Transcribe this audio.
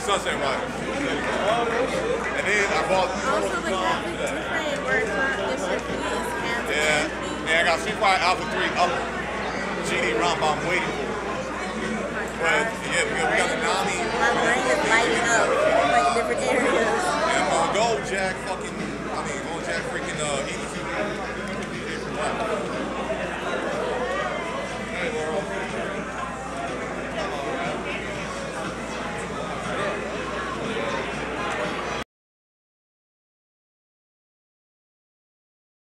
Sunset Rider. And then I bought. Also, the graphic different where it's not this shit is hands. Yeah, I got Street Fighter Alpha 3 up. GD ROM I'm waiting for. But yeah, we got the Nami. My brain is lighting up like different areas. And I'm gonna go, Jack. Fucking